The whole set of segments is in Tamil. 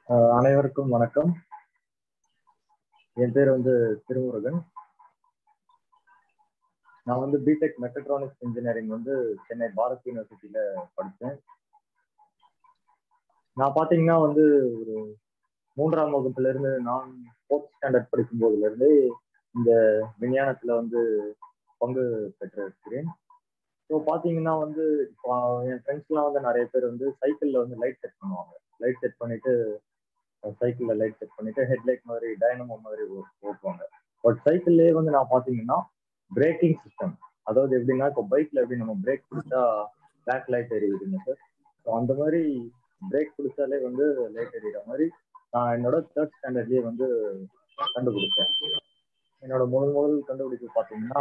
அனைவருக்கும் வணக்கம். என் பேர் திருமுருகன். நான் BTech mechatronics engineering Chennai Bharat யூனிவர்சிட்டியில படித்தேன். நான் பாத்தீங்கன்னா ஒரு 3ஆம் வகுப்புல இருந்து நான் 4th ஸ்டாண்டர்ட் படிக்கும் போதுல இருந்து இந்த விஞ்ஞானத்துல பங்கு பெற்றிருக்கிறேன். ஸோ பாத்தீங்கன்னா இப்போ என் ஃப்ரெண்ட்ஸ்லாம் நிறைய பேர் சைக்கிள்ல லைட் செட் பண்ணுவாங்க. லைட் செட் பண்ணிட்டு சைக்கிள்ல லைட் செட் பண்ணிட்டு ஹெட்லைட் மாதிரி டைனமோ மாதிரி ஓட்டுவாங்க. பட் சைக்கிள்லயே நான் பாத்தீங்கன்னா பிரேக்கிங் சிஸ்டம், அதாவது எப்படின்னா இப்போ பைக்ல எப்படி நம்ம பிரேக் பிடிச்சா பேக் லைட் எரியுதுங்க சார். ஸோ அந்த மாதிரி பிரேக் பிடிச்சாலே லைட் எரியுற மாதிரி நான் என்னோட 3rd ஸ்டாண்டர்ட்லயே கண்டுபிடிச்சேன். என்னோட முதல் கண்டுபிடிப்பு பாத்தீங்கன்னா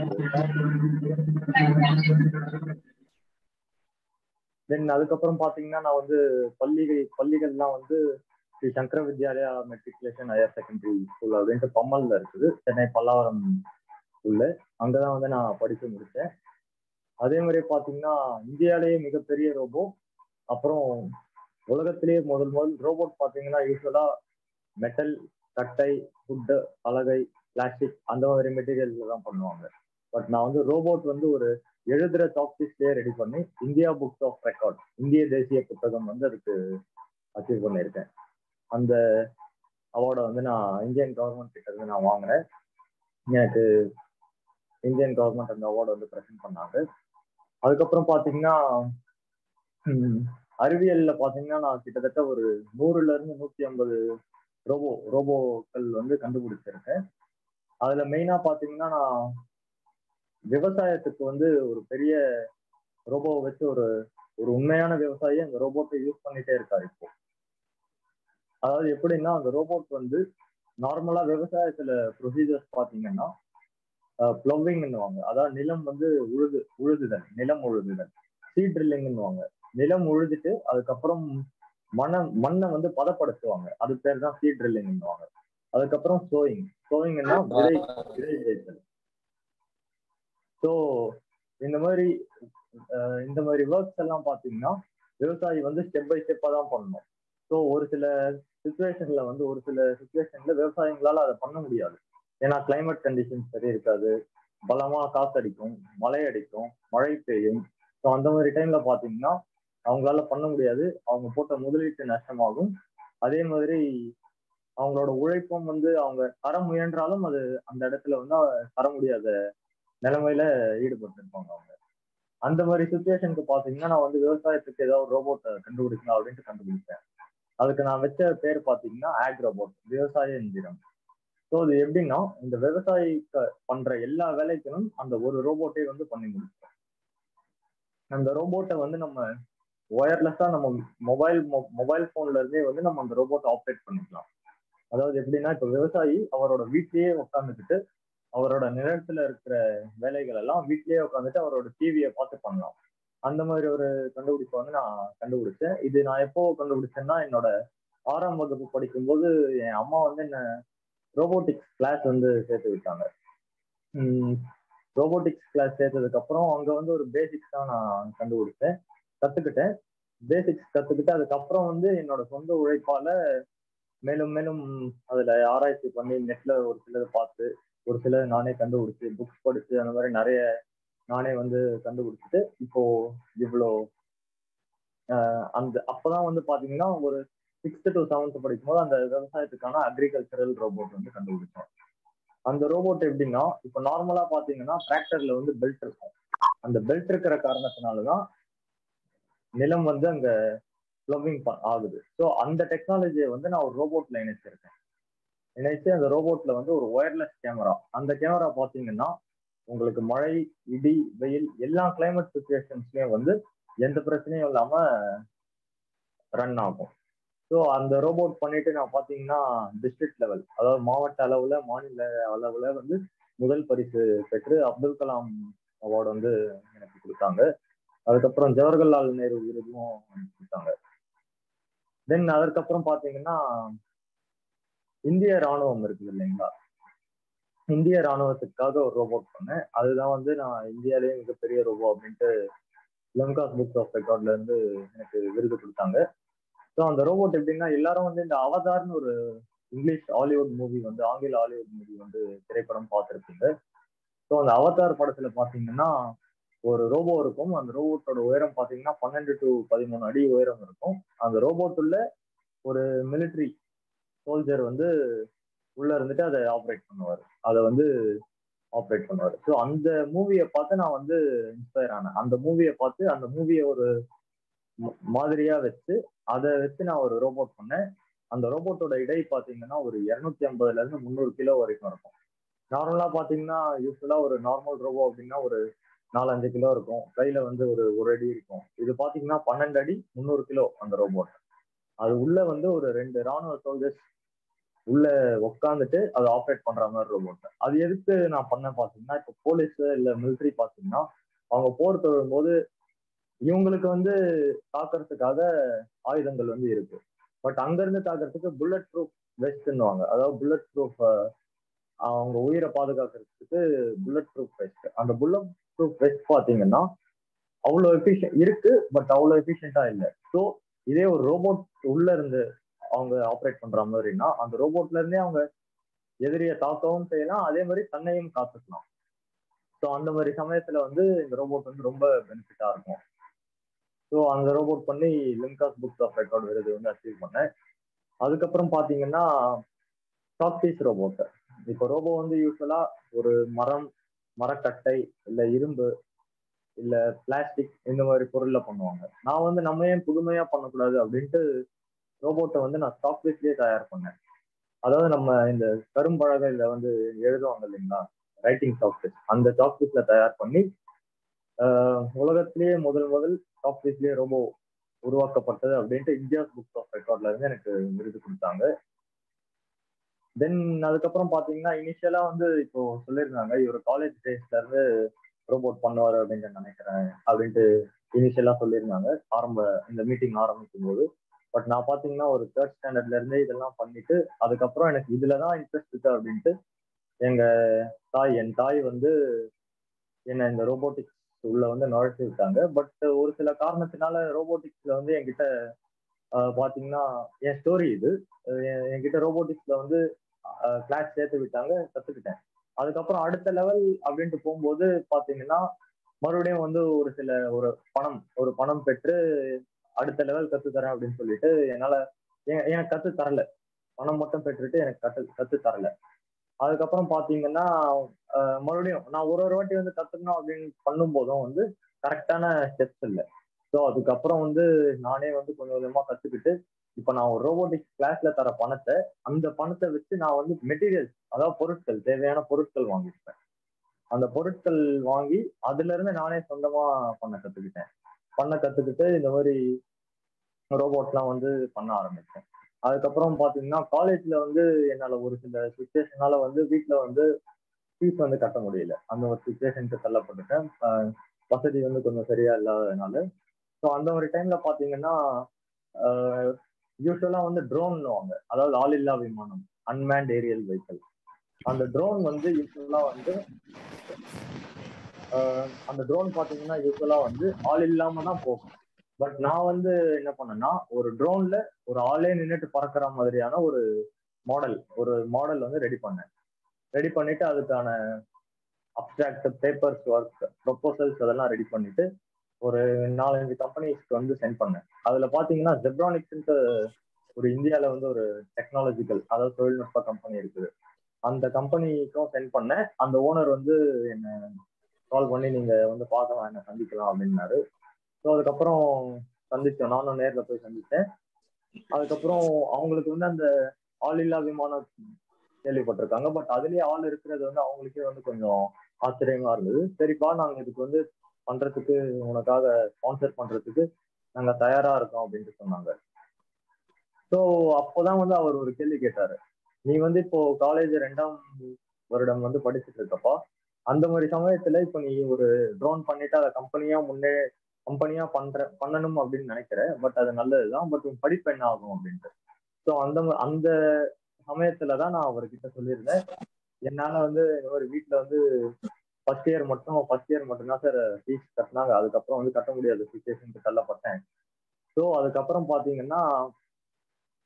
தென் அதுக்கப்புறம் பாத்தீங்கன்னா நான் பள்ளிகள்லாம் Sri Sankara Vidyalaya matriculation higher secondary school அப்படின்ட்டு பம்மல்ல இருக்குது, சென்னை பல்லாவரம் ஸ்கூல்ல. அங்கதான் நான் படிச்சு முடிச்சேன். அதே மாதிரி பாத்தீங்கன்னா இந்தியாலேயே மிகப்பெரிய ரோபோ, அப்புறம் உலகத்திலேயே முதல் ரோபோட் பாத்தீங்கன்னா யூஸ்வலா மெட்டல், கட்டை, ஃபுட்டு, பலகை, பிளாஸ்டிக் அந்த மாதிரி மெட்டீரியல்ல தான் பண்ணுவாங்க. பட் நான் ரோபோட் ஒரு எழுதுற சாப்டிஸ்லயே ரெடி பண்ணி இந்தியா புக்ஸ் ஆஃப் ரெக்கார்ட், இந்திய தேசிய புத்தகம் அதுக்கு அச்சீவ் பண்ணியிருக்கேன். அந்த அவார்டை நான் இந்தியன் கவர்மெண்ட் கிட்ட இருந்து நான் வாங்கினேன். எனக்கு இந்தியன் கவர்மெண்ட் அந்த அவார்டு ப்ரெசென்ட் பண்ணாங்க. அதுக்கப்புறம் பாத்தீங்கன்னா அறிவியல்ல பாத்தீங்கன்னா நான் கிட்டத்தட்ட ஒரு 100ல இருந்து 150 ரோபோக்கள் கண்டுபிடிச்சிருக்கேன். அதுல மெயினா பாத்தீங்கன்னா நான் விவசாயத்துக்கு ஒரு பெரிய ரோபோவை வச்சு ஒரு உண்மையான விவசாயி அந்த ரோபோட்டை யூஸ் பண்ணிட்டே இருக்காரு இப்போ. அதாவது எப்படின்னா அந்த ரோபோட் நார்மலா விவசாயத்துல ப்ரொசீஜர்ஸ் பாத்தீங்கன்னா பிளவிங்னுவாங்க, அதாவது நிலம் உழுதுதல், நிலம் உழுதுதல். சீட் ட்ரில்லிங்னுவாங்க, நிலம் உழுதுட்டு அதுக்கப்புறம் மண்ணை பதப்படுத்துவாங்க, அது பேர் தான் சீட் ட்ரில்லிங்னுவாங்க. அதுக்கப்புறம் சோயிங்னா விதை விதைத்தல். ஸோ இந்த மாதிரி ஒர்க்ஸ் எல்லாம் பாத்தீங்கன்னா விவசாயி ஸ்டெப் பை ஸ்டெப்பா தான் பண்ணணும். ஸோ ஒரு சில சுச்சுவேஷன்ல விவசாயிகளால அதை பண்ண முடியாது. ஏன்னா கிளைமேட் கண்டிஷன்ஸ் சரி இருக்காது, பலமா காத்தடிக்கும், மழை அடிக்கும், மழை பெய்யும். ஸோ அந்த மாதிரி டைம்ல பாத்தீங்கன்னா அவங்களால பண்ண முடியாது, அவங்க போட்ட முதலீட்டு நஷ்டமாகும். அதே மாதிரி அவங்களோட உழைப்பும் அவங்க தர முயன்றாலும் அது அந்த இடத்துல தர முடியாத நிலைமையில ஈடுபட்டு இருப்பாங்க அவங்க. அந்த மாதிரி சுச்சுவேஷனுக்கு பாத்தீங்கன்னா நான் விவசாயத்துக்கு ஏதாவது ரோபோட்டை கண்டுபிடிக்கலாம் அப்படின்ட்டு கண்டுபிடிச்சேன். அதுக்கு நான் வச்ச பேர் பாத்தீங்கன்னா ஆக் ரோபோட், விவசாய எந்திரம். ஸோ அது எப்படின்னா இந்த விவசாயி பண்ற எல்லா வேலைகளும் அந்த ஒரு ரோபோட்டை பண்ணி முடிச்சோம். அந்த ரோபோட்டை நம்ம ஒயர்லெஸ்ஸா நம்ம மொபைல் போன்ல இருந்தே நம்ம அந்த ரோபோட்டை ஆப்ரேட் பண்ணிக்கலாம். அதாவது எப்படின்னா இப்ப விவசாயி அவரோட வீட்லயே உட்காந்துக்கிட்டு அவரோட நிலத்துல இருக்கிற வேலைகள் எல்லாம் வீட்லயே உட்காந்துட்டு அவரோட டிவியை பார்த்து பண்ணலாம். அந்த மாதிரி ஒரு கண்டுபிடிப்பை நான் கண்டுபிடிச்சேன். இது நான் எப்போ கண்டுபிடிச்சேன்னா என்னோட 6ஆம் வகுப்பு படிக்கும்போது என் அம்மா என்ன ரோபோட்டிக்ஸ் கிளாஸ் சேர்த்து விட்டாங்க. ரோபோட்டிக்ஸ் கிளாஸ் சேர்த்ததுக்கு அப்புறம் அங்க ஒரு பேசிக்ஸ் தான் நான் கத்துக்கிட்டேன். பேசிக்ஸ் கத்துக்கிட்டு அதுக்கப்புறம் என்னோட சொந்த உழைப்பால மேலும் மேலும் அதுல ஆராய்ச்சி பண்ணி நெட்ல ஒரு சிலதை பார்த்து ஒரு சிலதை நானே கண்டுபிடிச்சு புக்ஸ் படிச்சு அந்த மாதிரி நிறைய நானே கண்டுபிடிச்சிட்டு இப்போ இவ்வளோ அப்பதான் பாத்தீங்கன்னா ஒரு 6th to 7th படிக்கும்போது அந்த விவசாயத்துக்கான அக்ரிகல்ச்சரல் ரோபோட் கண்டுபிடிச்சோம். அந்த ரோபோட் எப்படின்னா இப்ப நார்மலா பாத்தீங்கன்னா டிராக்டர்ல பெல்ட் இருக்கும். அந்த பெல்ட் இருக்கிற காரணத்தினாலதான் நிலம் அங்க பிளம்பிங் ஆகுது. ஸோ அந்த டெக்னாலஜியை நான் ஒரு ரோபோட்ல இணைச்சு அந்த ரோபோட்ல ஒரு ஒயர்லெஸ் கேமரா. அந்த கேமரா பாத்தீங்கன்னா உங்களுக்கு மழை, இடி, வெயில் எல்லா கிளைமேட் சுச்சுவேஷன்ஸ்லயும் எந்த பிரச்சனையும் இல்லாம ரன் ஆகும். ஸோ அந்த ரோபோட் பண்ணிட்டு நான் பாத்தீங்கன்னா டிஸ்ட்ரிக்ட் லெவல், அதாவது மாவட்ட அளவுல, மாநில அளவுல முதல் பரிசு பெற்று அப்துல் கலாம் அவார்டு எனக்கு கொடுத்தாங்க. அதுக்கப்புறம் ஜவஹர்லால் நேரு விருதும் கொடுத்தாங்க. தென் அதற்கப்புறம் பாத்தீங்கன்னா இந்திய ராணுவம் இருக்குது இல்லைங்களா, இந்திய ராணுவத்துக்காக ஒரு ரோபோட் பண்ணேன். அதுதான் நான் இந்தியாலேயே மிகப்பெரிய ரோபோ அப்படின்ட்டு லங்கா புக்ஸ் ஆஃப் ரெக்கார்ட்ல இருந்து எனக்கு விருது கொடுத்தாங்க. ஸோ அந்த ரோபோட் எப்படின்னா எல்லாரும் வந்து இந்த அவதார்னு ஒரு இங்கிலீஷ் ஹாலிவுட் மூவி வந்து ஆங்கில ஹாலிவுட் மூவி வந்து திரைப்படம் பார்த்துருப்பீங்க. ஸோ அந்த அவதார் படத்துல பாத்தீங்கன்னா ஒரு ரோபோ இருக்கும். அந்த ரோபோட்டோட உயரம் பாத்தீங்கன்னா 12 to 13 அடி உயரம் இருக்கும். அந்த ரோபோட்டுள்ள ஒரு மிலிட்ரி சோல்ஜர் வந்து உள்ள இருந்துட்டு அதை ஆப்ரேட் பண்ணுவார். அதை வந்து ஆப்ரேட் பண்ணுவார். ஸோ அந்த மூவியை பார்த்து நான் வந்து இன்ஸ்பயர் ஆனேன். அந்த மூவியை பார்த்து அந்த மூவியை ஒரு மாதிரியா வச்சு அதை வச்சு நான் ஒரு ரோபோட் பண்ணேன். அந்த ரோபோட்டோட இடை பாத்தீங்கன்னா ஒரு 250ல இருந்து 300 கிலோ வரைக்கும் இருக்கும். நார்மலா பாத்தீங்கன்னா யூஸ்வலா ஒரு நார்மல் ரோபோ அப்படின்னா ஒரு 4-5 கிலோ இருக்கும். கையில வந்து ஒரு அடி இருக்கும். இது பாத்தீங்கன்னா 12 அடி 300 கிலோ அந்த ரோபோட். அது உள்ள வந்து ஒரு 2 ராணுவ சோல்ஜர்ஸ் உள்ள உட்காந்துட்டு அதை ஆப்ரேட் பண்ற மாதிரி ரோபோட். அது எதுக்கு நான் பண்ண பாத்தீங்கன்னா இப்போ போலீஸ் இல்ல மிலிட்ரி பாத்தீங்கன்னா அவங்க போர் தொழும் போது இவங்களுக்கு வந்து தாக்குறதுக்காக ஆயுதங்கள் வந்து இருக்கு. பட் அங்க இருந்து தாக்குறதுக்கு புல்லட் ப்ரூஃப் வெஸ்ட்ன்னுவாங்க. அதாவது புல்லட் ப்ரூஃப் அவங்க உயிரை பாதுகாக்கிறதுக்கு புல்லட் ப்ரூஃப் வெஸ்ட். அந்த புல்லட் ப்ரூஃப் வெஸ்ட் பாத்தீங்கன்னா அவ்வளோ எஃபிஷியன்ட் இருக்கு, பட் அவ்வளோ எஃபிஷியன்டா இல்லை. ஸோ இதே ஒரு ரோபோட் உள்ள இருந்து அவங்க ஆப்ரேட் பண்ற மாதிரின்னா அந்த ரோபோட்ல இருந்தே அவங்க எதிரியை தாக்கவும் செய்யலாம், அதே மாதிரி தன்னையும் காத்துக்கலாம். ஸோ அந்த மாதிரி சமயத்துல வந்து இந்த ரோபோட் வந்து ரொம்ப பெனிஃபிட்டா இருக்கும். ஸோ அந்த ரோபோட் பண்ணி லிம்காஸ் புக்ஸ் ஆஃப் ரெக்கார்ட் விருது வந்து அச்சீவ் பண்ணேன். அதுக்கப்புறம் பாத்தீங்கன்னா சாக்பீஸ் ரோபோட். இப்போ ரோபோ வந்து யூஸ்வலா ஒரு மரம், மரக்கட்டை, இல்ல இரும்பு, இல்ல பிளாஸ்டிக் இந்த மாதிரி பொருள்ல பண்ணுவாங்க. நான் வந்து நம்ம ஏன் புதுமையா பண்ணக்கூடாது அப்படின்ட்டு ரோபோட்டை வந்து நான் சாக்பீஸ்லயே தயார் பண்ணேன். அதாவது நம்ம இந்த கரும்பலகைல வந்து எழுதுவாங்க இல்லைங்களா, ரைட்டிங் சாக்பீஸ், அந்த சாக்பீஸ்ல தயார் பண்ணி உலகத்திலேயே முதல் முதல் சாக்பீஸ்லயே ரோபோ உருவாக்கப்பட்டது அப்படின்ட்டு இந்தியாஸ் புக்ஸ் ஆஃப் ரெக்கார்ட்ல இருந்து எனக்கு விருது கொடுத்தாங்க. தென் அதுக்கப்புறம் பாத்தீங்கன்னா இனிஷியலா வந்து இப்போ சொல்லியிருந்தாங்க இவர் காலேஜ் டேஸ்ல இருந்து ரோபோட் பண்ணுவாரு அப்படின்னு நினைக்கிறேன் அப்படின்ட்டு இனிஷியலா சொல்லியிருந்தாங்க ஆரம்ப இந்த மீட்டிங் ஆரம்பிக்கும் போது. பட் நான் பாத்தீங்கன்னா ஒரு தேர்ட் ஸ்டாண்டர்ட்ல இருந்தே இதெல்லாம் பண்ணிட்டு அதுக்கப்புறம் எனக்கு இதுலதான் இன்ட்ரெஸ்ட் இருக்கு அப்படின்ட்டு எங்க என் தாய் வந்து என்ன இந்த ரோபோட்டிக்ஸ் உள்ள வந்து நுழைச்சு விட்டாங்க. பட் ஒரு சில காரணத்தினால ரோபோட்டிக்ஸ்ல வந்து என்கிட்ட பாத்தீங்கன்னா என் ஸ்டோரி இது. என்கிட்ட ரோபோட்டிக்ஸ்ல வந்து கிளாஸ் சேர்த்து விட்டாங்க, கத்துக்கிட்டேன். அதுக்கப்புறம் அடுத்த லெவல் அப்படின்ட்டு போகும்போது பாத்தீங்கன்னா மறுபடியும் வந்து ஒரு சில ஒரு பணம் பெற்று அடுத்த லெவல் கத்து தரேன் அப்படின்னு சொல்லிட்டு என்னால எனக்கு கத்து தரல. பணம் மட்டும் பெற்றுட்டு எனக்கு கத்து தரல. அதுக்கப்புறம் பாத்தீங்கன்னா மறுபடியும் நான் ஒரு வாட்டி வந்து கத்துக்கணும் அப்படின்னு பண்ணும் போதும் வந்து கரெக்டான ஸ்டெப்ஸ் இல்லை. ஸோ அதுக்கப்புறம் வந்து நானே வந்து கொஞ்சம் கொஞ்சமா கத்துக்கிட்டு இப்ப நான் ஒரு ரோபோட்டிக்ஸ் கிளாஸ்ல தர பணத்தை அந்த பணத்தை வச்சு நான் வந்து மெட்டீரியல்ஸ், அதாவது பொருட்கள், தேவையான பொருட்கள் வாங்கிப்பேன். அந்த பொருட்கள் வாங்கி அதுல இருந்து நானே சொந்தமா பண்ண கத்துக்கிட்டு இந்த மாதிரி ரோபோட்லாம் வந்து பண்ண ஆரம்பிச்சேன். அதுக்கப்புறம் பாத்தீங்கன்னா காலேஜ்ல வந்து என்னால ஒரு சில சுச்சுவேஷனால வந்து வீட்டுல வந்து ஃபீஸ் வந்து கட்ட முடியல. அந்த ஒரு சுச்சுவேஷனுக்கு தள்ளப்பட்டுட்டேன். வசதி வந்து கொஞ்சம் சரியா இல்லாததுனால. ஸோ அந்த ஒரு டைம்ல பாத்தீங்கன்னா யூஸ்வலா வந்து ட்ரோன்னுவாங்க, அதாவது ஆளில்லா விமானம், அன்மேண்ட் ஏரியல் வெஹிக்கிள். அந்த ட்ரோன் வந்து யூஸ்வலா வந்து அந்த ட்ரோன் பாத்தீங்கன்னா யூஸ்வலா வந்து ஆள் இல்லாம தான் போகும். பட் நான் வந்து என்ன பண்ணேன்னா ஒரு ட்ரோன்ல ஒரு ஆளே நின்றுட்டு பறக்கிற மாதிரியான ஒரு மாடல் வந்து ரெடி பண்ணிட்டு அதுக்கான அப்டிராக்ட் பேப்பர்ஸ் ஒர்க் ப்ரொபோசல்ஸ் அதெல்லாம் ரெடி பண்ணிட்டு ஒரு 4-5 கம்பெனிஸ்க்கு வந்து சென்ட் பண்ணேன். அதுல பாத்தீங்கன்னா ஜெப்ரானிக்ஸ் ஒரு இந்தியால வந்து ஒரு டெக்னாலஜிக்கல், அதாவது தொழில்நுட்ப கம்பெனி இருக்குது. அந்த கம்பெனிக்கும் சென்ட் பண்ணேன். அந்த ஓனர் வந்து என்ன கால் பண்ணி நீங்க வந்து பார்க்கலாம், என்ன சந்திக்கலாம் அப்படின்னாரு. ஸோ அதுக்கப்புறம் சந்திச்சோம், நானும் நேர்ல போய் சந்திச்சேன். அதுக்கப்புறம் அவங்களுக்கு வந்து அந்த ஆளில்லா விமானம் கேள்விப்பட்டிருக்காங்க, பட் அதுலயே ஆள் இருக்கிறது வந்து அவங்களுக்கே வந்து கொஞ்சம் ஆச்சரியமா இருந்தது. சரிப்பா, நாங்க இதுக்கு வந்து பண்றதுக்கு, உனக்காக ஸ்பான்சர் பண்றதுக்கு நாங்க தயாரா இருக்கோம் அப்படின்ட்டு சொன்னாங்க. ஸோ அப்போதான் வந்து அவர் ஒரு கேள்வி கேட்டாரு. நீ வந்து இப்போ காலேஜ் 2ஆம் வருடம் வந்து படிச்சுட்டு இருக்கப்பா, அந்த மாதிரி சமயத்துல இப்ப நீ ஒரு ட்ரோன் பண்ணிட்டு அதை கம்பெனியா பண்ணணும் அப்படின்னு நினைக்கிற. பட் அது நல்லதுதான், பட் உன் படிப்பு என்ன ஆகும் அப்படின்ட்டு. ஸோ அந்த சமயத்துலதான் நான் அவர்கிட்ட சொல்லியிருந்தேன், என்னால வந்து இந்த மாதிரி வீட்டுல வந்து ஃபர்ஸ்ட் இயர் மட்டும்தான் சார் ஃபீஸ் கட்டினாங்க. அதுக்கப்புறம் வந்து கட்ட முடியாத சுச்சுவேஷனுக்கு தள்ளப்பட்டேன். ஸோ அதுக்கப்புறம் பாத்தீங்கன்னா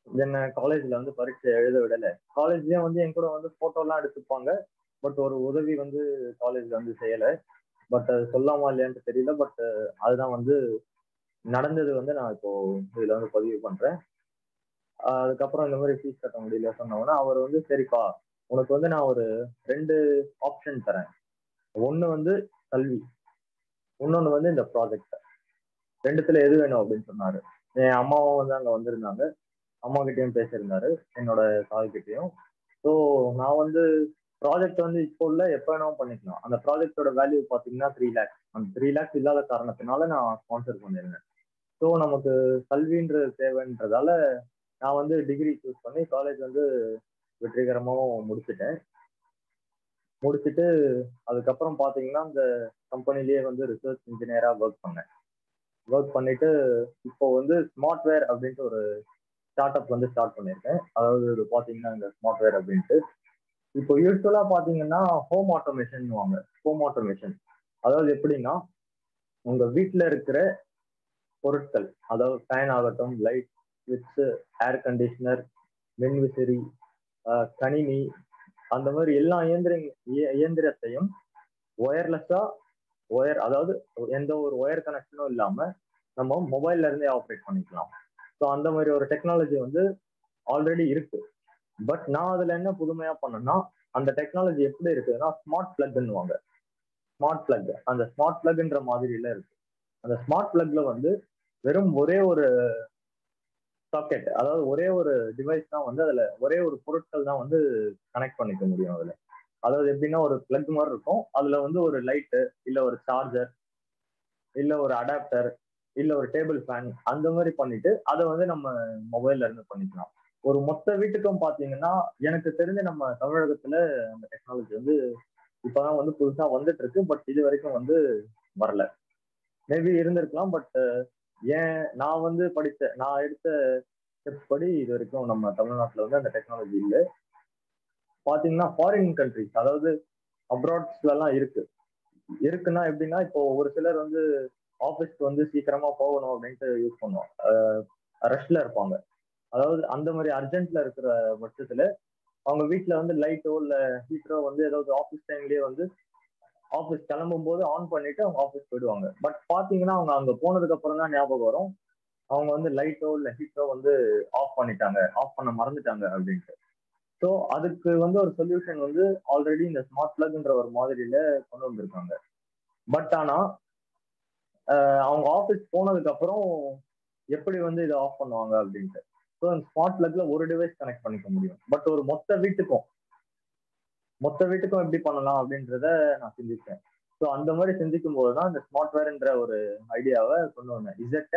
என்ன காலேஜ்ல வந்து பரீட்சை எழுத விடல. காலேஜ்லயே வந்து என் கூட வந்து போட்டோலாம் எடுத்துப்பாங்க. பட் ஒரு உதவி வந்து காலேஜ்ல வந்து செய்யல. பட் அது சொல்லாமா இல்லையான்னு தெரியல. பட் அதுதான் வந்து நடந்தது வந்து நான் இப்போ இதுல வந்து பதிவு பண்றேன். அதுக்கப்புறம் இந்த மாதிரி ஃபீஸ் கட்ட முடியல சொன்னோன்னா அவர் வந்து சரிப்பா உனக்கு வந்து நான் ஒரு 2 ஆப்ஷன் தரேன். ஒண்ணு வந்து கல்வி, இன்னொன்னு வந்து இந்த ப்ராஜெக்ட். 2த்துல எது வேணும் அப்படின்னு சொன்னாரு. என் அம்மாவும் வந்து அங்க வந்திருந்தாங்க. அம்மா கிட்டயும் பேசியிருந்தாரு, என்னோட தாய் கிட்டயும். ஸோ நான் வந்து ப்ராஜெக்ட் வந்து இப்போ இல்ல எப்ப வேணாலும் பண்ணிக்கலாம். அந்த ப்ராஜெக்டோட வேல்யூ பாத்தீங்கன்னா 3 lakhs. அந்த 3 lakhs இல்லாத காரணத்தினால நான் ஸ்பான்சர் பண்ணிருந்தேன். ஸோ நமக்கு கல்வின்றது தேவைன்றதால நான் வந்து டிகிரி சூஸ் பண்ணி காலேஜ் வந்து வெற்றிகரமாவும் முடிச்சுட்டேன். முடிச்சுட்டு அதுக்கப்புறம் பாத்தீங்கன்னா இந்த கம்பெனிலேயே வந்து ரிசர்ச் இன்ஜினியரா ஒர்க் பண்ணேன். ஒர்க் பண்ணிட்டு இப்போ வந்து ஸ்மார்ட்வேர் அப்படின்ட்டு ஒரு ஸ்டார்ட் அப் வந்து ஸ்டார்ட் பண்ணியிருக்கேன். அதாவது இது பாத்தீங்கன்னா இந்த ஸ்மார்ட்வேர் அப்படின்ட்டு இப்போ யூஸ்வலா பாத்தீங்கன்னா ஹோம் ஆட்டோமேஷன் வாங்க. ஹோம் ஆட்டோமேஷன் அதாவது எப்படின்னா உங்க வீட்ல இருக்கிற பொருட்கள், அதாவது ஃபேன் ஆகட்டும், லைட், ஸ்விட்ச், ஏர் கண்டிஷனர், மின்விசிறி, கணினி, அந்த மாதிரி எல்லா இயந்திரத்தையும் ஒயர்லெஸ்ஸா அதாவது எந்த ஒரு ஒயர் கனெக்ஷனும் இல்லாம நம்ம மொபைல்ல இருந்தே ஆப்ரேட் பண்ணிக்கலாம். ஸோ அந்த மாதிரி ஒரு டெக்னாலஜி வந்து ஆல்ரெடி இருக்கு. பட் நான் அதுல என்ன புதுமையா பண்ணேன்னா அந்த டெக்னாலஜி எப்படி இருக்குதுன்னா ஸ்மார்ட் பிளக்னுவாங்க. ஸ்மார்ட் பிளக், அந்த ஸ்மார்ட் பிளக்ன்ற மாதிரில இருக்கு. அந்த ஸ்மார்ட் பிளக்ல வந்து வெறும் ஒரே ஒரு சாக்கெட், அதாவது ஒரே ஒரு டிவைஸ் தான் வந்து அதுல ஒரே ஒரு பொருட்கள் தான் வந்து கனெக்ட் பண்ணிக்க முடியும் அதுல. அதாவது எப்படின்னா ஒரு பிளக் மாதிரி இருக்கும். அதுல வந்து ஒரு லைட்டு, இல்ல ஒரு சார்ஜர், இல்ல ஒரு அடாப்டர், இல்ல ஒரு டேபிள் ஃபேன் அந்த மாதிரி பண்ணிட்டு அதை வந்து நம்ம மொபைல்ல இருந்து பண்ணிக்கலாம். ஒரு மொத்த வீட்டுக்கும் பாத்தீங்கன்னா எனக்கு தெரிஞ்ச நம்ம தமிழகத்துல அந்த டெக்னாலஜி வந்து இப்பதான் வந்து புதுசா வந்துட்டு இருக்கு. பட் இது வரைக்கும் வந்து வரல. மேபி இருந்திருக்கலாம். பட் ஏன் நான் வந்து நான் எடுத்த ஸ்டெப்ஸ் படி இது வரைக்கும் நம்ம தமிழ்நாட்டுல வந்து அந்த டெக்னாலஜி இல்லை. பாத்தீங்கன்னா ஃபாரின் கண்ட்ரிஸ், அதாவது அப்ராட்ஸ்ல எல்லாம் இருக்குன்னா எப்படின்னா இப்போ ஒரு சிலர் வந்து ஆபீஸ்க்கு வந்து சீக்கிரமா போகணும் அப்படின்ட்டு யூஸ் பண்ணுவோம். ரஷ்ல இருப்பாங்க. அதாவது அந்த மாதிரி அர்ஜென்ட்ல இருக்கிற பட்சத்துல அவங்க வீட்டுல வந்து லைட்டோ இல்ல ஹீட்டரோ வந்து ஏதாவது ஆபீஸ் டைம்லயே வந்து ஆபீஸ் கிளம்பும் போது ஆன் பண்ணிட்டு அவங்க ஆபீஸ் போயிடுவாங்க. பட் பாத்தீங்கன்னா அவங்க அங்க போனதுக்கு அப்புறம் தான் ஞாபகம் வரும் அவங்க வந்து லைட்டோ இல்ல ஹீட்டரோ வந்து ஆஃப் பண்ண மறந்துட்டாங்க அப்படின்ட்டு. ஸோ அதுக்கு வந்து ஒரு சொல்யூஷன் வந்து ஆல்ரெடி இந்த ஸ்மார்ட் பிளக்ன்ற ஒரு மாதிரியில கொண்டு வந்திருக்காங்க. பட் ஆனா அவங்க ஆஃபீஸ் போனதுக்கு அப்புறம் எப்படி வந்து இதை ஆஃப் பண்ணுவாங்க அப்படின்ட்டு. ஸோ அந்த ஸ்மார்ட் பிளக்ல ஒரு டிவைஸ் கனெக்ட் பண்ணிக்க முடியும். பட் ஒரு மொத்த வீட்டுக்கும் எப்படி பண்ணலாம் அப்படின்றத நான் சிந்திச்சேன். ஸோ அந்த மாதிரி சிந்திக்கும் போதுதான் இந்த ஸ்மார்ட்வேர்ன்ற ஒரு ஐடியாவை கொண்டு வந்தேன்.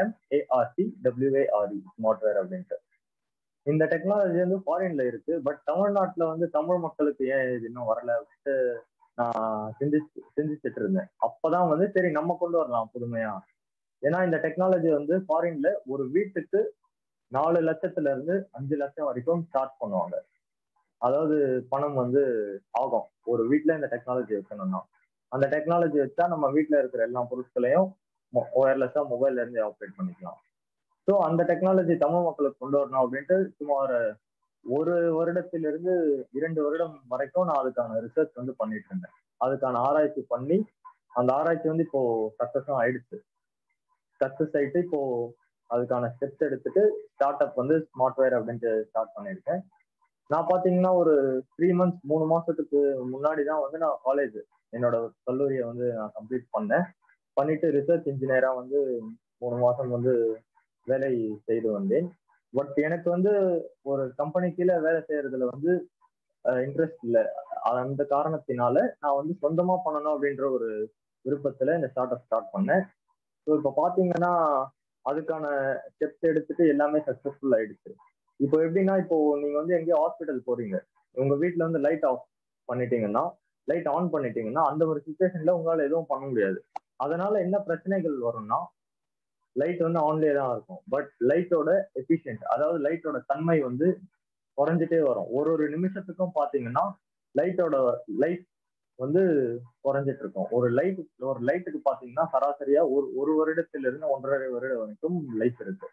ZMARTWARE ஸ்மார்ட்வேர் அப்படின்ட்டு. இந்த டெக்னாலஜி வந்து ஃபாரின்ல இருக்கு. பட் தமிழ்நாட்டுல வந்து தமிழ் மக்களுக்கு ஏன் இது இன்னும் வரல அப்படின்ட்டு நான் சிந்திச்சுட்டு இருந்தேன். அப்பதான் வந்து சரி நம்ம கொண்டு வரலாம் புதுமையா. ஏன்னா இந்த டெக்னாலஜி வந்து ஃபாரின்ல ஒரு வீட்டுக்கு 4 லட்சத்துல இருந்து 5 லட்சம் வரைக்கும் சார்ஜ் பண்ணுவாங்க. அதாவது பணம் வந்து ஆகும் ஒரு வீட்ல இந்த டெக்னாலஜி வைக்கணும்னா. அந்த டெக்னாலஜி வச்சா நம்ம வீட்ல இருக்கிற எல்லா பொருட்களையும் ஒயர்லெஸ்ஸா மொபைல்ல இருந்து ஆப்ரேட் பண்ணிக்கலாம். ஸோ அந்த டெக்னாலஜி தமிழ் மக்களுக்கு கொண்டு வரணும் அப்படின்ட்டு சுமார் 1 வருடத்திலிருந்து 2 வருடம் வரைக்கும் நான் அதுக்கான ரிசர்ச் வந்து பண்ணிட்டு இருந்தேன். அதுக்கான ஆராய்ச்சி பண்ணி அந்த ஆராய்ச்சி வந்து இப்போ சக்சஸும் ஆயிடுச்சு. சக்சஸ் ஆயிட்டு இப்போ அதுக்கான ஸ்டெப்ஸ் எடுத்துட்டு ஸ்டார்ட் அப் வந்து ஸ்மார்ட்வேர் அப்படின்ட்டு ஸ்டார்ட் பண்ணியிருக்கேன். நான் பாத்தீங்கன்னா ஒரு 3 மந்த்ஸ் 3 மாசத்துக்கு முன்னாடி தான் வந்து நான் காலேஜ் என்னோட கல்லூரியை வந்து நான் கம்ப்ளீட் பண்ணேன். பண்ணிட்டு ரிசர்ச் இன்ஜினியரா வந்து 3 மாசம் வந்து வேலை செய்து வந்தேன். பட் எனக்கு வந்து ஒரு கம்பெனி கீழே வேலை செய்யறதுல வந்து இன்ட்ரெஸ்ட் இல்லை. அந்த காரணத்தினால நான் வந்து சொந்தமா பண்ணணும் அப்படின்ற ஒரு விருப்பத்துல இந்த ஸ்டார்ட் அப் ஸ்டார்ட் பண்ணேன். ஸோ இப்போ பாத்தீங்கன்னா அதுக்கான ஸ்டெப்ஸ் எடுத்துட்டு எல்லாமே சக்சஸ்ஃபுல் ஆயிடுச்சு. இப்போ எப்படின்னா இப்போ நீங்க வந்து எங்கேயோ ஹாஸ்பிட்டல் போறீங்க. உங்க வீட்ல வந்து லைட் ஆஃப் பண்ணிட்டீங்கன்னா லைட் ஆன் பண்ணிட்டீங்கன்னா அந்த ஒரு சுச்சுவேஷன்ல உங்களால எதுவும் பண்ண முடியாது. அதனால என்ன பிரச்சனைகள் வரும்னா லைட் வந்து ஆன்லயே தான் இருக்கும். பட் லைட்டோட எஃபிஷியன்ட், அதாவது லைட்டோட தன்மை வந்து குறைஞ்சிட்டே வரும். ஒரு ஒரு நிமிஷத்துக்கும் பாத்தீங்கன்னா லைட்டோட லைட் வந்து குறைஞ்சிட்டு இருக்கும். ஒரு லைட்டுக்கு பாத்தீங்கன்னா சராசரியா ஒரு ஒரு வருடத்திலிருந்து 1.5 வருடம் வரைக்கும் லைஃப் இருக்கு.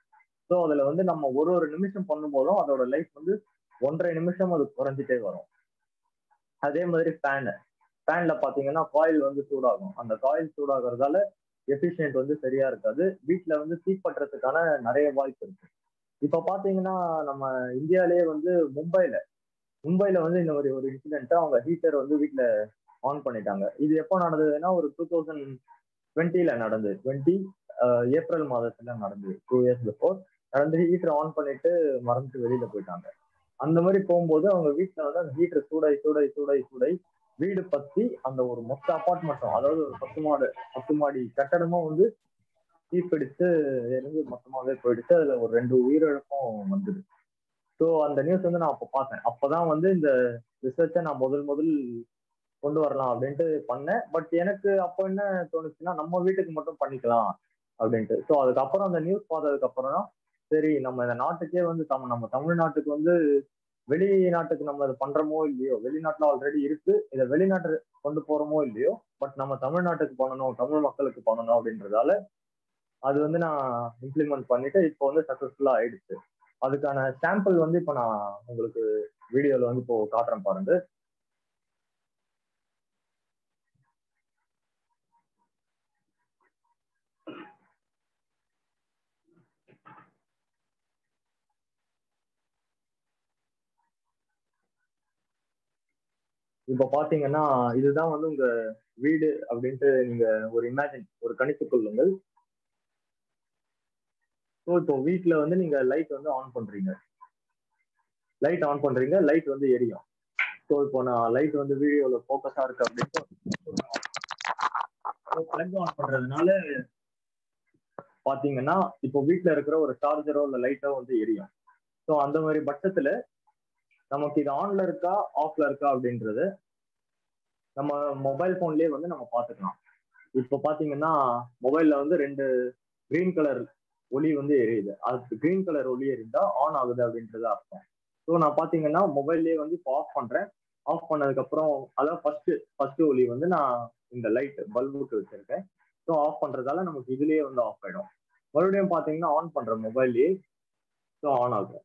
ஸோ அதுல வந்து நம்ம ஒரு ஒரு நிமிஷம் பண்ணும்போதும் அதோட லைஃப் வந்து 1.5 நிமிஷம் அது குறைஞ்சிட்டே வரும். அதே மாதிரி ஃபேன்ல பாத்தீங்கன்னா காயில் வந்து சூடாகும். அந்த காயில் சூடாகிறதால எஃபிஷியன்ட் வந்து சரியா இருக்காது. வீட்டுல வந்து தீப்பற்றதுக்கான நிறைய வாய்ப்பு இருக்கு. இப்ப பாத்தீங்கன்னா நம்ம இந்தியாலேயே வந்து மும்பைல வந்து இந்த மாதிரி ஒரு இன்சிடென்ட், அவங்க ஹீட்டர் வந்து வீட்டுல ஆன் பண்ணிட்டாங்க. இது எப்போ நடந்ததுன்னா ஒரு 2020ல நடந்தது. ஏப்ரல் மாதத்துல நடந்தது. 2 இயர்ஸ் பிஃபோர் நடந்து ஹீட்டர் ஆன் பண்ணிட்டு மறந்துட்டு வெளியில போயிட்டாங்க. அந்த மாதிரி போகும்போது அவங்க வீட்டுல வந்து அந்த ஹீட்டர் சூடாய் வீடு பத்தி அந்த ஒரு மொத்த அபார்ட்மெண்ட்டும், அதாவது ஒரு 10 மாடி கட்டடமும் வந்து தீப்பிடித்து எரிஞ்சு மொத்தமாவே போயிடுச்சு. அதுல ஒரு 2 உயிரிழப்பும் வந்தது. ஸோ அந்த நியூஸ் வந்து நான் அப்ப பார்த்தேன். அப்பதான் வந்து இந்த ரிசர்ச்சை நான் முதல் கொண்டு வரலாம் அப்படின்ட்டு பண்ணேன். பட் எனக்கு அப்போ என்ன தோணுச்சுன்னா, நம்ம வீட்டுக்கு மட்டும் பண்ணிக்கலாம் அப்படின்ட்டு. ஸோ அதுக்கப்புறம் அந்த நியூஸ் பார்த்ததுக்கு அப்புறம் தான் சரி, நம்ம இந்த நாட்டுக்கே வந்து நம்ம தமிழ்நாட்டுக்கு வந்து வெளிநாட்டுக்கு நம்ம இதை பண்றோமோ இல்லையோ, வெளிநாட்டுல ஆல்ரெடி இருக்கு, இதை வெளிநாட்டு கொண்டு போறோமோ இல்லையோ, பட் நம்ம தமிழ்நாட்டுக்கு பண்ணணும், தமிழ் மக்களுக்கு பண்ணணும் அப்படின்றதால அது வந்து நான் இம்ப்ளிமெண்ட் பண்ணிட்டு இப்போ வந்து சக்சஸ்ஃபுல்லா ஆயிடுச்சு. அதுக்கான சாம்பிள் வந்து இப்போ நான் உங்களுக்கு வீடியோல வந்து இப்போ காட்டுறேன் பாருங்க. இப்ப பாத்தீங்கன்னா இதுதான் வந்து உங்க வீடு அப்படின்ட்டு நீங்க ஒரு கணித்துக் கொள்ளுங்கள். ஸோ இப்போ வீட்டுல வந்து நீங்க லைட் வந்து எரியும். ஸோ இப்போ நான் லைட் வந்து வீடியோல போக்கஸா இருக்கு அப்படின்ட்டு பிளக் ஆன் பண்றதுனால பாத்தீங்கன்னா இப்போ வீட்டுல இருக்கிற ஒரு சார்ஜரோ இல்ல லைட்டோ வந்து எரியும். ஸோ அந்த மாதிரி பட்சத்துல நமக்கு இது ஆன்ல இருக்கா ஆஃப்ல இருக்கா அப்படின்றது நம்ம மொபைல் போன்லயே வந்து நம்ம பாத்துக்கலாம். இப்போ பாத்தீங்கன்னா மொபைல்ல வந்து 2 கிரீன் கலர் ஒளி வந்து எரியுது. அதுக்கு கிரீன் கலர் ஒளி எரிந்தா ஆன் ஆகுது அப்படின்றது அர்த்தம். ஸோ நான் பாத்தீங்கன்னா மொபைல்லயே வந்து இப்போ ஆஃப் பண்றேன். ஆஃப் பண்ணதுக்கு அப்புறம் அதான் ஃபர்ஸ்ட் ஒளி வந்து நான் இந்த லைட் பல்புக்கு வச்சிருக்கேன். ஸோ ஆஃப் பண்றதால நமக்கு இதுலயே வந்து ஆஃப் ஆயிடும். மறுபடியும் பாத்தீங்கன்னா ஆன் பண்ற மொபைல்லயே ஸோ ஆன் ஆகும்.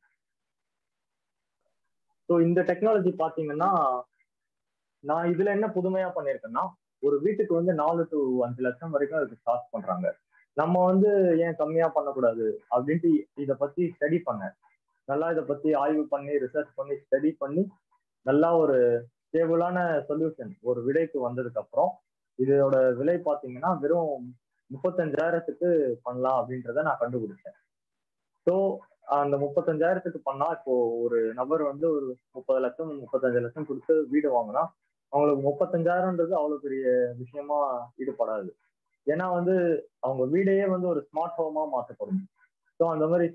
ஸோ இந்த டெக்னாலஜி பாத்தீங்கன்னா நான் இதுல என்ன புதுமையா பண்ணிருக்கேன்னா, ஒரு வீட்டுக்கு வந்து 4 to 5 லட்சம் வரைக்கும் அதுக்கு சார்ஜ் பண்றாங்க. நம்ம வந்து ஏன் கம்மியா பண்ணக்கூடாது அப்படின்ட்டு இத பத்தி ஸ்டடி பண்ணேன். நல்லா இத பத்தி ஆய்வு பண்ணி ரிசர்ச் பண்ணி ஸ்டடி பண்ணி நல்லா ஒரு ஸ்டேபிளான சொல்யூஷன் ஒரு விடைக்கு வந்ததுக்கு அப்புறம் இதோட விலை பாத்தீங்கன்னா வெறும் 35,000க்கு பண்ணலாம் அப்படின்றத நான் கண்டுபிடிச்சேன். ஸோ அந்த 35,000க்கு பண்ணா இப்போ ஒரு நபர் வந்து ஒரு 30 லட்சம் 35 லட்சம் கொடுத்து வீடு வாங்கினா அவங்களுக்கு 35,000ன்றது அவ்வளவு பெரிய விஷயமா ஈடுபடாது. ஏன்னா வந்து அவங்க வீடையே வந்து ஒரு ஸ்மார்ட் ஹோமா மாற்றப்படும். ஸோ அந்த மாதிரி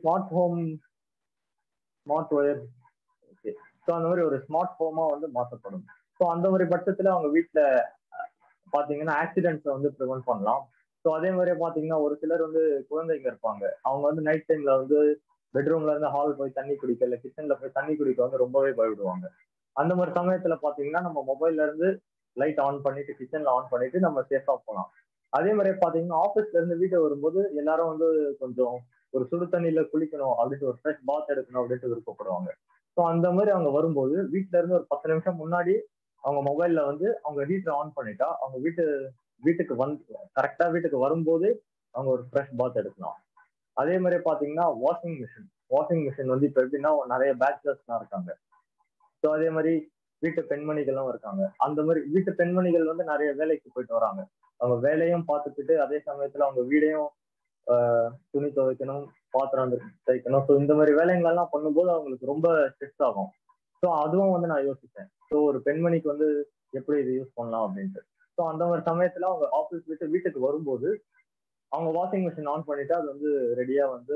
ஸ்மார்ட் ஒயர் ஓகே. ஸோ அந்த மாதிரி ஒரு ஸ்மார்ட் ஹோமா வந்து மாற்றப்படும். ஸோ அந்த மாதிரி பட்சத்துல அவங்க வீட்டுல பாத்தீங்கன்னா ஆக்சிடென்ட்ஸை வந்து ப்ரிவென்ட் பண்ணலாம். ஸோ அதே மாதிரி பாத்தீங்கன்னா ஒரு சிலர் வந்து குழந்தைங்க இருப்பாங்க. அவங்க வந்து நைட் டைம்ல வந்து பெட்ரூம்ல இருந்து ஹால் போய் தண்ணி குடிக்க இல்ல கிச்சன்ல போய் தண்ணி குடிக்க வந்து ரொம்பவே பயப்படுவாங்க. அந்த மாதிரி சமயத்துல பாத்தீங்கன்னா நம்ம மொபைல்ல இருந்து லைட் ஆன் பண்ணிட்டு கிச்சன்ல ஆன் பண்ணிட்டு நம்ம சேஃபா போகலாம். அதே மாதிரி பாத்தீங்கன்னா ஆபீஸ்ல இருந்து வீட்டுக்கு வரும்போது எல்லாரும் வந்து கொஞ்சம் ஒரு சுடு தண்ணியில குளிக்கணும் அப்படின்ட்டு ஒரு ஃப்ரெஷ் பாத் எடுக்கணும் அப்படின்ட்டு விருப்பப்படுவாங்க. ஸோ அந்த மாதிரி அவங்க வரும்போது வீட்டுல இருந்து ஒரு 10 நிமிஷம் முன்னாடி அவங்க மொபைல்ல வந்து அவங்க ஹீட்டர் ஆன் பண்ணிட்டா அவங்க வீட்டுக்கு வந்து கரெக்டா வீட்டுக்கு வரும்போது அவங்க ஒரு ஃப்ரெஷ் பாத் எடுக்கலாம். அதே மாதிரி பாத்தீங்கன்னா வாஷிங் மிஷின் வந்து இப்ப எப்படின்னா நிறைய பேச்சுலர்ஸ்லாம் இருக்காங்க. ஸோ அதே மாதிரி வீட்டு பெண்மணிகளும் இருக்காங்க. அந்த மாதிரி வீட்டு பெண்மணிகள் வந்து நிறைய வேலைக்கு போயிட்டு வராங்க. அவங்க வேலையும் பார்த்துக்கிட்டு அதே சமயத்துல அவங்க வீடையும் துணி துவைக்கணும், பாத்திரம் தைக்கணும். ஸோ இந்த மாதிரி வேலைகள் எல்லாம் பண்ணும்போது அவங்களுக்கு ரொம்ப ஸ்ட்ரெஸ் ஆகும். ஸோ அதுவும் வந்து நான் யோசிச்சேன். ஸோ ஒரு பெண்மணிக்கு வந்து எப்படி இது யூஸ் பண்ணலாம் அப்படின்ட்டு. ஸோ அந்த மாதிரி சமயத்துல அவங்க ஆஃபீஸ் விட்டு வீட்டுக்கு வரும்போது அவங்க வாஷிங் மிஷின் ஆன் பண்ணிட்டு அது வந்து ரெடியா வந்து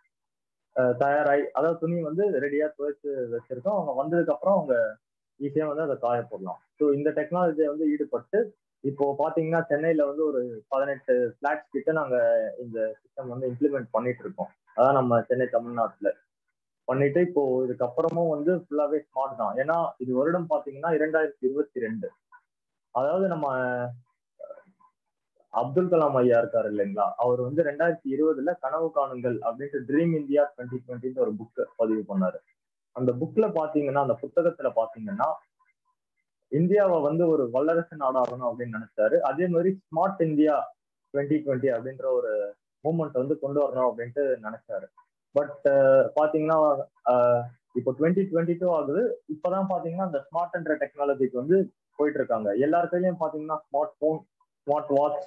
தயாராகி அதாவது துணி வந்து ரெடியா துவைச்சு வச்சிருக்கோம். அவங்க வந்ததுக்கு அப்புறம் அவங்க ஈஸியா வந்து அதை காய போடலாம். ஸோ இந்த டெக்னாலஜியை வந்து ஈடுபட்டு இப்போ பாத்தீங்கன்னா சென்னையில வந்து ஒரு 18 பிளாட்ஸ் கிட்ட நாங்க இந்த சிஸ்டம் வந்து இம்ப்ளிமெண்ட் பண்ணிட்டு இருக்கோம். அதான் நம்ம சென்னை தமிழ்நாட்டுல பண்ணிட்டு இப்போ இதுக்கப்புறமும் வந்து ஃபுல்லாவே ஸ்மார்ட் தான். ஏன்னா இது வருடம் பாத்தீங்கன்னா 2022. அதாவது நம்ம அப்துல் கலாம் ஐயா இருக்காரு இல்லைங்களா, அவர் வந்து 2020 கனவு காணுங்கள் அப்படின்ட்டு ட்ரீம் இந்தியா 2020 ஒரு புக் பதிவு பண்ணாரு. அந்த புக்ல பாத்தீங்கன்னா, அந்த புத்தகத்துல பாத்தீங்கன்னா, இந்தியாவை வந்து ஒரு வல்லரசு நாடாகணும் அப்படின்னு நினைச்சாரு. அதே மாதிரி ஸ்மார்ட் இந்தியா 2020 அப்படின்ற ஒரு மூவ்மெண்ட் வந்து கொண்டு வரணும் அப்படின்ட்டு நினைச்சாரு. பட் பாத்தீங்கன்னா இப்போ 2022 ஆகுது. இப்பதான் பாத்தீங்கன்னா அந்த ஸ்மார்ட் என்ற டெக்னாலஜிக்கு வந்து போயிட்டு இருக்காங்க. எல்லார் கையிலயும் பாத்தீங்கன்னா ஸ்மார்ட் போன், ஸ்மார்ட் வாட்ச்,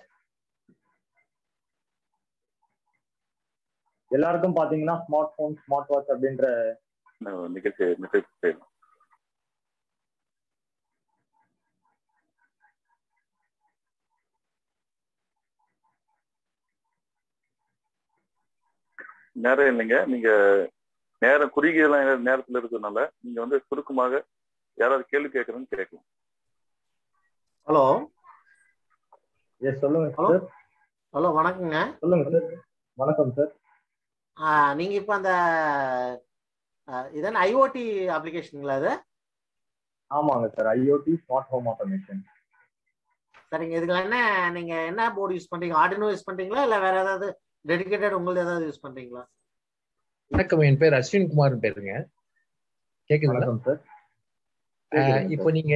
எல்லாருக்கும் பாத்தீங்கன்னா ஸ்மார்ட் போன், ஸ்மார்ட் வாட்ச் அப்படின்ற நிகழ்ச்சி நேரம் இல்லைங்க. நீங்க நேரம் குறுகிய நேரத்துல இருக்கிறதுனால நீங்க வந்து சுருக்கமாக யாராவது கேள்வி கேட்கறதுன்னு கேட்கலாம். ஹலோ. எஸ் சொல்லுங்க சார். ஹலோ வணக்கங்க. சொல்லுங்க சார். வணக்கம் சார். நீங்க இப்ப அந்த இதென்ன ஐஓடி அப்ளிகேஷனுங்களா அது? ஆமாங்க sir, IoT smart home automation. சரிங்க. இதுல நீங்க என்ன போர்டு யூஸ் பண்றீங்க? ஆர்டினோ யூஸ் பண்றீங்களா இல்ல வேற ஏதாவது டெடிகேட்டட் உங்களுக்கு ஏதாவது யூஸ் பண்றீங்களா? வணக்கம், என் பேர் அஸ்வின் குமார் பேருங்க. கேக்குதுங்களா? வணக்கம் சார். இப்போ நீங்க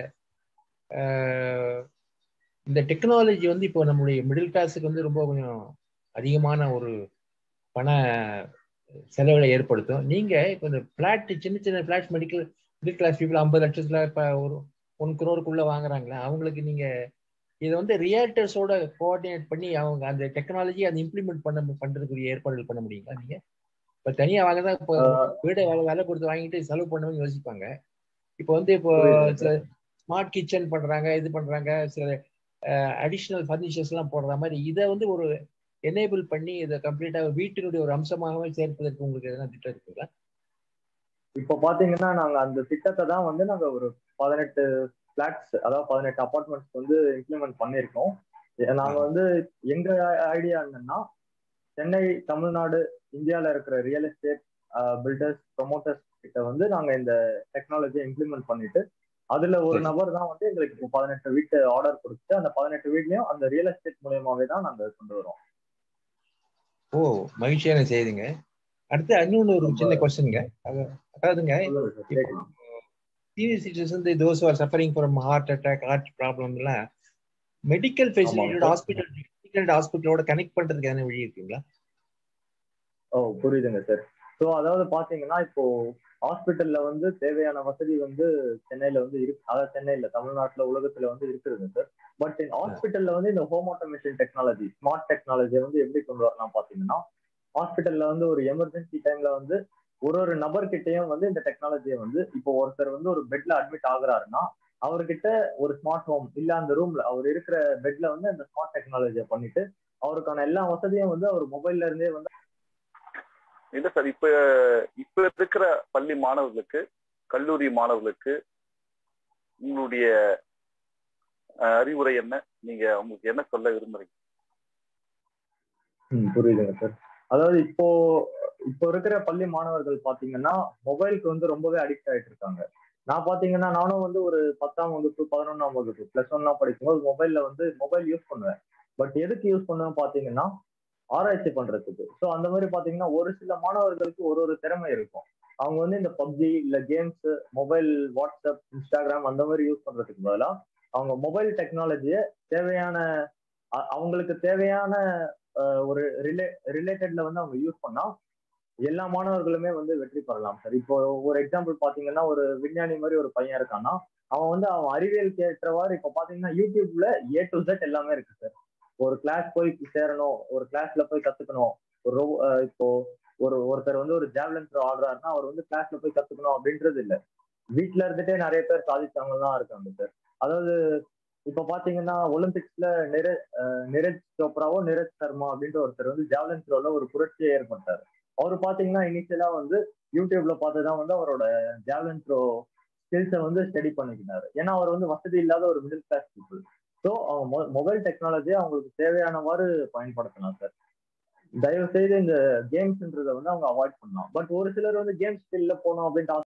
இந்த டெக்னாலஜி வந்து இப்போ நம்மளுடைய மிடில் கிளாஸுக்கு வந்து ரொம்ப கொஞ்சம் அதிகமான ஒரு பண செலவுகளை ஏற்படுத்தும். நீங்க இப்போ இந்த பிளாட், சின்ன சின்ன பிளாட் மிடில் கிளாஸ் பீப்புள் 50 லட்சத்துல இப்போ ஒரு 1 crore வாங்குறாங்களா, அவங்களுக்கு நீங்க இதை வந்து ரியல்டர்ஸோட கோஆர்டினேட் பண்ணி அவங்க அந்த டெக்னாலஜி அதை இம்ப்ளிமெண்ட் பண்றதுக்குரிய ஏற்பாடுகள் பண்ண முடியுங்களா? நீங்க இப்ப தனியா வாங்கதான் இப்போ வீடை வேலை கொடுத்து வாங்கிட்டு செலவு பண்ணணும்னு யோசிப்பாங்க. இப்போ வந்து இப்போ சில ஸ்மார்ட் கிச்சன் பண்றாங்க, இது பண்றாங்க, சில அடிஷனல் ஃபர்னிச்சர்ஸ் எல்லாம் போடுற மாதிரி இதை வந்து ஒரு எனேபிள் பண்ணி இதை கம்ப்ளீட்டா வீட்டினுடைய ஒரு அம்சமாகவே சேர்ப்பதற்கு உங்களுக்கு எதனா திட்டம் இருக்குங்களா? இப்போ பாத்தீங்கன்னா நாங்க அந்த திட்டத்தை தான் வந்து நாங்க ஒரு 18 பிளாட்ஸ், அதாவது 18 அபார்ட்மெண்ட்ஸ் வந்து இம்ப்ளிமெண்ட் பண்ணியிருக்கோம். நாங்க வந்து எங்க ஐடியா என்னன்னா, சென்னை, தமிழ்நாடு, இந்தியாவில் இருக்கிற ரியல் எஸ்டேட் பில்டர்ஸ், ப்ரொமோட்டர்ஸ் கிட்ட வந்து நாங்க இந்த டெக்னாலஜியை இம்ப்ளிமெண்ட் பண்ணிட்டு, அதுல ஒரு நபர் தான் வந்து எங்களுக்கு இப்போ 18 வீட்டு ஆர்டர் கொடுத்து அந்த 18 வீட்லயும் அந்த ரியல் எஸ்டேட் மூலியமாவே தான் நாங்க கொண்டு வரோம். ஓ, மகிழ்ச்சியான செய்திங்க. அடுத்து இன்னொன்னு ஒரு சின்ன கொஸ்டின்ங்க. அதாவதுங்க, சீனியர் சிட்டிசன்ஸ் வந்து those who are suffering from heart attack, heart problem எல்லாம் மெடிக்கல் ஃபெசிலிட்டியோட ஹாஸ்பிட்டலோட கனெக்ட் பண்றதுக்கு எதனா வழி இருக்குங்களா? ஓ புரியுதுங்க சார். ஸோ அதாவது பாத்தீங்கன்னா இப்போ ஹாஸ்பிட்டல்ல வந்து தேவையான வசதி வந்து சென்னையில வந்து இருக்கு, அதாவது சென்னையில, தமிழ்நாட்டுல, உலகத்துல வந்து இருக்குதுங்க சார். பட் ஹாஸ்பிட்டல்ல வந்து இந்த ஹோம் ஆட்டோமேஷன் டெக்னாலஜி, ஸ்மார்ட் டெக்னாலஜியை வந்து எப்படி கொண்டு வரலாம் பாத்தீங்கன்னா, ஹாஸ்பிட்டல்ல வந்து ஒரு எமர்ஜென்சி டைம்ல வந்து ஒரு நபர்கிட்டையும் வந்து இந்த டெக்னாலஜியை வந்து, இப்போ ஒருத்தர் வந்து ஒரு பெட்ல அட்மிட் ஆகுறாருன்னா அவர்கிட்ட ஒரு ஸ்மார்ட் ஹோம் இல்ல, அந்த ரூம்ல அவர் இருக்கிற பெட்ல வந்து அந்த ஸ்மார்ட் டெக்னாலஜியை பண்ணிட்டு அவருக்கான எல்லா வசதியும் வந்து அவர் மொபைல்ல இருந்தே வந்து. இல்ல சார், இப்ப இருக்கிற பள்ளி மாணவர்களுக்கு, கல்லூரி மாணவர்களுக்கு உங்களுடைய அறிவுரை என்ன? நீங்க உங்களுக்கு என்ன சொல்ல விரும்புறீங்க? புரியுதுங்க சார். அதாவது இப்போ இருக்கிற பள்ளி மாணவர்கள் பாத்தீங்கன்னா மொபைலுக்கு வந்து ரொம்பவே அடிக்ட் ஆயிட்டு இருக்காங்க. நான் பாத்தீங்கன்னா நானும் வந்து ஒரு 10ஆம் வகுப்பு, 11ஆம் வகுப்பு, +1 படிக்கும்போது மொபைல் யூஸ் பண்ணுவேன். பட் எதுக்கு யூஸ் பண்ணுவேன் பாத்தீங்கன்னா, ஆராய்ச்சி பண்றதுக்கு. ஸோ அந்த மாதிரி பாத்தீங்கன்னா ஒரு சில மாணவர்களுக்கு ஒரு திறமை இருக்கும். அவங்க வந்து இந்த பப்ஜி இல்ல கேம்ஸ், மொபைல், வாட்ஸ்அப், இன்ஸ்டாகிராம் அந்த மாதிரி யூஸ் பண்றதுக்கு பதிலா அவங்க மொபைல் டெக்னாலஜியை தேவையான அவங்களுக்கு தேவையான ஒரு ரிலேட்டட்ல வந்து அவங்க யூஸ் பண்ணா எல்லா மாணவர்களுமே வந்து வெற்றி பெறலாம் சார். இப்போ ஒரு எக்ஸாம்பிள் பாத்தீங்கன்னா, ஒரு விஞ்ஞானி மாதிரி ஒரு பையன் இருக்கான்னா, அவன் அறிவியலுக்கு ஏற்றவாறு இப்போ பாத்தீங்கன்னா யூடியூப்ல A to Z எல்லாமே இருக்கு சார். ஒரு கிளாஸ் போய் சேரணும், ஒரு கிளாஸ்ல போய் கத்துக்கணும், இப்போ ஒருத்தர் வந்து ஒரு ஜாவ்லின் த்ரோ ஆடுறாருன்னா அவர் வந்து கிளாஸ்ல போய் கத்துக்கணும் அப்படின்றது இல்ல. வீட்டுல இருந்துட்டே நிறைய பேர் சாதிச்சவங்க தான் இருக்காங்க சார். அதாவது இப்ப பாத்தீங்கன்னா ஒலிம்பிக்ஸ்ல நீரஜ் சோப்ராவோ நீரஜ் சர்மா அப்படின்ற ஒருத்தர் வந்து ஜாவ்லின் த்ரோல ஒரு புரட்சியை ஏற்பட்டாரு. அவர் பாத்தீங்கன்னா இனிஷியலா வந்து யூடியூப்ல பார்த்துதான் வந்து அவரோட ஜாவ்லின் த்ரோ ஸ்கில்ஸை வந்து ஸ்டடி பண்ணிக்கிட்டாரு. ஏன்னா அவர் வந்து வசதி இல்லாத ஒரு மிடில் கிளாஸ் பீப்புள். ஸோ அவங்க மொபைல் டெக்னாலஜியை அவங்களுக்கு தேவையானவாறு பயன்படுத்தலாம் சார். தயவு செய்து இந்த கேம்ஸ்ன்றதை வந்து அவங்க அவாய்ட் பண்ணலாம். பட் ஒரு சிலர் வந்து கேம்ஸ் ஃபீல்ட்ல போகணும் அப்படின்ட்டு